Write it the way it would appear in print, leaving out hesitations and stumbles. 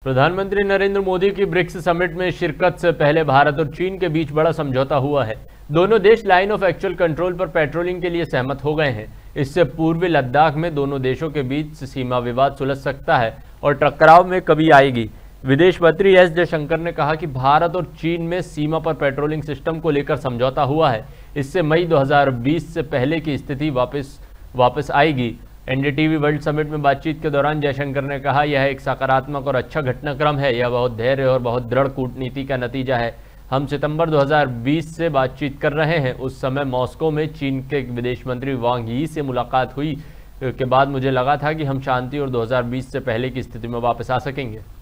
प्रधानमंत्री नरेंद्र मोदी की BRICS summit में शिरकत से पहले भारत और चीन के बीच बड़ा समझौता हुआ है। दोनों देश लाइन ऑफ एक्चुअल कंट्रोल पर पेट्रोलिंग के लिए सहमत हो गए हैं। इससे पूर्वी लद्दाख में दोनों देशों के बीच सीमा विवाद सुलझ सकता है और टकराव में कमी आएगी। विदेश मंत्री एस जयशंकर ने कहा कि भारत और चीन में सीमा पर पेट्रोलिंग सिस्टम को लेकर समझौता हुआ है। इससे मई 2020 से पहले की स्थिति वापस आएगी। एनडीटीवी वर्ल्ड समिट में बातचीत के दौरान जयशंकर ने कहा, यह एक सकारात्मक और अच्छा घटनाक्रम है। यह बहुत धैर्य और बहुत दृढ़ कूटनीति का नतीजा है। हम सितंबर 2020 से बातचीत कर रहे हैं। उस समय मॉस्को में चीन के विदेश मंत्री वांग यी से मुलाकात हुई के बाद मुझे लगा था कि हम शांति और 2020 से पहले की स्थिति में वापस आ सकेंगे।